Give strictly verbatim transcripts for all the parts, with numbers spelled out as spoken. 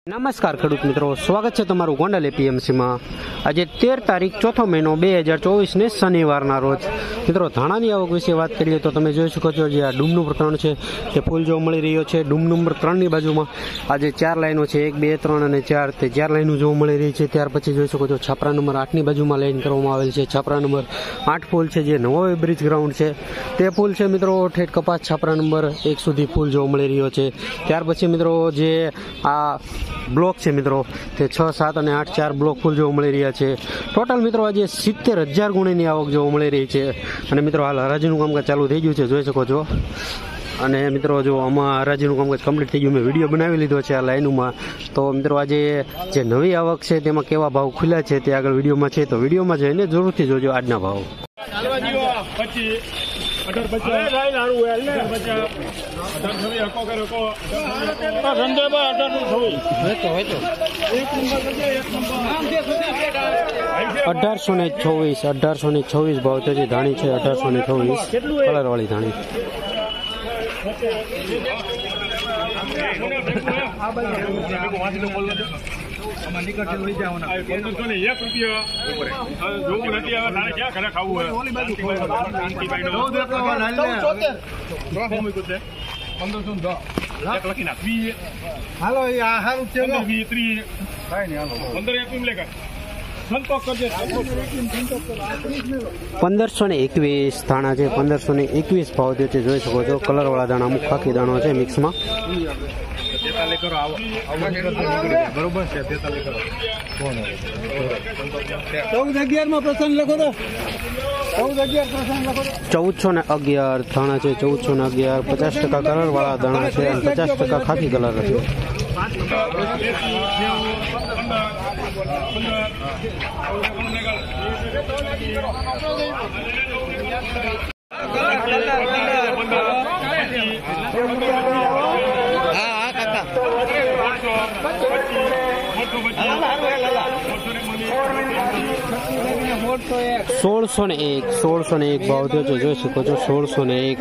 નમસ્કાર ખેડૂત મિત્રો, સ્વાગત છે તમારું ગોંડલ એપીએમસીમાં। આજે તેર તારીખ ચોથો મહિનો બે હજાર ચોવીસ ને શનિવારના રોજ મિત્રો ધાણાની આવક વિશે વાત કરીએ તો તમે જોઈ શકો છો જે આ ડૂમ નંબર ત્રણ છે તે ફૂલ જોવા મળી રહ્યો છે। ડૂમ નંબર ત્રણની બાજુમાં આજે ચાર લાઈનો છે, એક બે ત્રણ અને ચાર, તે ચાર લાઈનો જોવા મળી રહી છે। ત્યાર પછી જોઈ શકો છો છાપરા નંબર આઠની બાજુમાં લાઈન કરવામાં આવેલ છે। છાપરા નંબર આઠ ફૂલ છે જે નવો બ્રિજ ગ્રાઉન્ડ છે તે ફૂલ છે મિત્રો ઠેઠ કપાસ છાપરા નંબર એક સુધી ફૂલ જોવા મળી રહ્યો છે। ત્યાર પછી મિત્રો જે આ બ્લોક છે મિત્રો તે છ સાત અને આઠ ચાર બ્લોક ફૂલ જોવા મળી રહ્યા છે। ટોટલ મિત્રો આજે સિત્તેર હજાર ગુણીની આવક જોવા મળી રહી છે। અને મિત્રો હાલ હરાજીનું કામકાજ ચાલુ થઈ ગયું છે, જોઈ શકો છો। અને મિત્રો જો આમાં હરાજીનું કામકાજ કમ્પ્લીટ થઈ ગયું, મેં વિડીયો બનાવી લીધો છે આ લાઈનમાં। તો મિત્રો આજે જે નવી આવક છે તેમાં કેવા ભાવ ખુલ્યા છે તે આગળ વિડીયોમાં છે, તો વિડીયોમાં જઈને જરૂરથી જોજો આજના ભાવ। અઢારસો ને છવ્વીસ અઢારસો ને છવ્વીસ ભાવ છે, ધાણી છે અઢારસો ને છવ્વીસ કલર વાળી ધાણી। પંદરસો ને એકવીસ ધાણા છે, પંદરસો ને એકવીસ ભાવ છે, જોઈ શકો છો। કલર વાળા દાણા, અમુક ખાખી દાણો છે મિક્સમાં। ચૌદસો ને અગિયાર ધાણા છે, ચૌદસો ને અગિયાર, પચાસ ટકા કલર વાળા દાણા છે અને પચાસ ટકા ખાખી કલર છે। સોળસો ને એક સોળસો ને એક ભાવ થયો છે, જોઈ શકો છો। સોળસો ને એક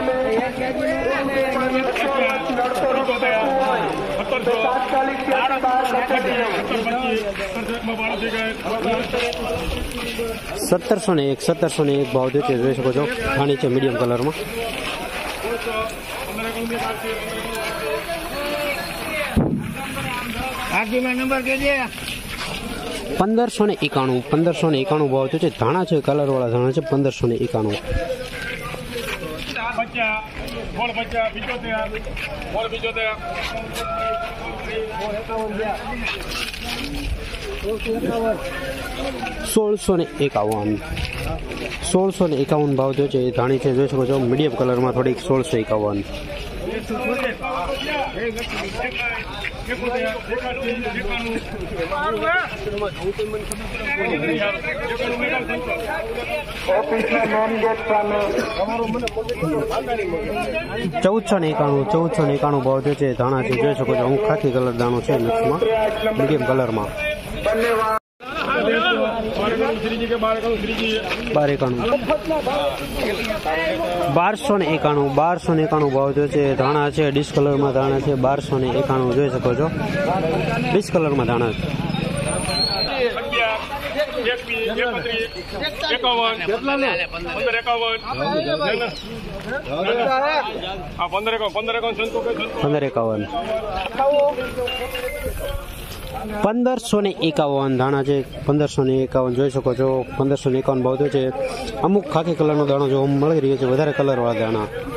સત્તરસો ને એક સત્તરસો ને એક ભાવ થયો છે, જોઈ શકો છો। ધાણી છે મીડિયમ કલરમાં। પંદરસો ને એકાણું પંદરસો ને એકાણું ભાવ થયો છે, ધાણા છે કલર વાળા ધાણા છે પંદરસો ને એકાણું। સોળસો ને એકાવન સોળસો ને એકાવન ભાવ થયો છે, ધાણી છે જોઈ શકો છો મીડિયમ કલરમાં થોડીક સોળસો એકાવન। ચૌદસો ને એકાણું ચૌદસો ને એકાણું ભાવ થયો છે, ધાણા છે જોઈ શકો છો અમુક ખાખી કલર દાણો છે મિક્સમાં મીડિયમ કલરમાં। બાર એકાણું બારસો ને એકાણું બારસો ને એકાણું ભાવ થયો છે, ધાણા છે ડિશ કલરમાં ધાણા છે બારસો ને એકાણું જોઈ શકો છો, ડિશ કલરમાં ધાણા છે। પંદર એકાવન પંદરસો ને એકાવન ધાણા છે, પંદરસો ને એકાવન જોઈ શકો છો। પંદરસો ને એકાવન ભાવ થયો છે, અમુક ખાખી કલરનો દાણો જોવા મળી રહ્યો છે, વધારે કલર વાળા દાણા।